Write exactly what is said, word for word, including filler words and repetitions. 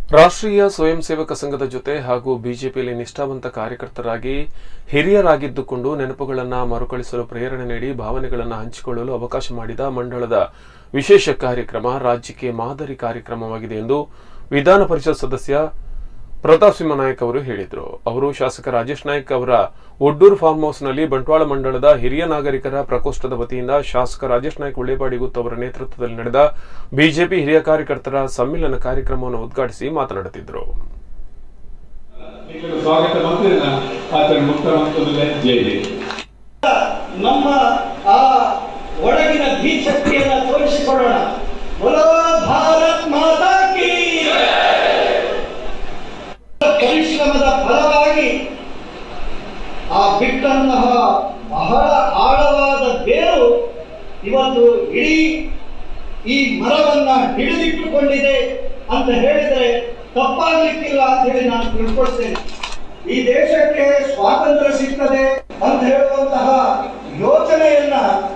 ರಾಷ್ಟ್ರೀಯ ಸ್ವಯಂ ಸೇವಕ ಸಂಘದ ಜೊತೆ ಹಾಗೂ ಬಿಜೆಪಿಯಲ್ಲಿ ನಿಷ್ಠಾವಂತ ಕಾರ್ಯಕರ್ತರಾಗಿ ಹಿರಿಯರಾಗಿದ್ದುಕೊಂಡು ನೆನಪುಗಳನ್ನು ಮರುಕಳಿಸಲು ಪ್ರೇರಣೆ ನೀಡಿ ಭಾವನೆಗಳನ್ನು ಹಂಚಿಕೊಳ್ಳಲು ಅವಕಾಶ ಮಾಡಿದ ಮಂಡಳದ ವಿಶೇಷ ಕಾರ್ಯಕ್ರಮ ರಾಜ್ಯಕ್ಕೆ ಮಾದರಿ ಕಾರ್ಯಕ್ರಮವಾಗಿದೆ ಎಂದು ವಿಧಾನ ಪರಿಷತ್ ಸದಸ್ಯ ಪ್ರತಾಪ್ ಸಿಂಹ ನಾಯಕ್ ಅವರು ಹೇಳಿದರು. ಅವರು ಶಾಸಕ ರಾಜೇಶ್ ನಾಯ್ಕ್ ಅವರ ಒಡ್ಡೂರು ಫಾರ್ಮ್ ಹೌಸ್ನಲ್ಲಿ ಬಂಟ್ವಾಳ ಮಂಡಳದ ಹಿರಿಯ ನಾಗರಿಕರ ಪ್ರಕೋಷ್ಠದ ವತಿಯಿಂದ ಶಾಸಕ ರಾಜೇಶ್ ನಾಯ್ಕ್ ಉಳ್ಳೇಬಾಡಿಗುತ್ತು ಅವರ ನೇತೃತ್ವದಲ್ಲಿ ನಡೆದ ಬಿಜೆಪಿ ಹಿರಿಯ ಕಾರ್ಯಕರ್ತರ ಸಮ್ಮಿಲನ ಕಾರ್ಯಕ್ರಮವನ್ನು ಉದ್ಘಾಟಿಸಿ ಮಾತನಾಡುತ್ತಿದ್ದರು. ನಮ್ಮ ಆ ಒಳಗಿನ ಧೀಶಕ್ತಿಯನ್ನು ತೋರಿಸಿಕೊಳ್ಳೋಣ. ಭಾರತ್ ಮಾತಾ ಕೀ ಪರಿಶ್ರಮದ ಫಲವಾಗಿ ಆ ಬಿಟ್ಟಂತಹ ಬಹಳ ಆಳವಾದ ಬೇರು ಇವತ್ತು ಇಡೀ ಈ ಮರವನ್ನ ಹಿಡಿದಿಟ್ಟುಕೊಂಡಿದೆ ಅಂತ ಹೇಳಿದ್ರೆ ತಪ್ಪಾಗ್ಲಿಕ್ಕಿಲ್ಲ ಅಂತ ಹೇಳಿ ನಾನು ತಿಳ್ಕೊಳ್ತೇನೆ. ಈ ದೇಶಕ್ಕೆ ಸ್ವಾತಂತ್ರ್ಯ ಸಿಗ್ತದೆ ಅಂತ ಹೇಳುವಂತಹ ಯೋಚನೆಯನ್ನ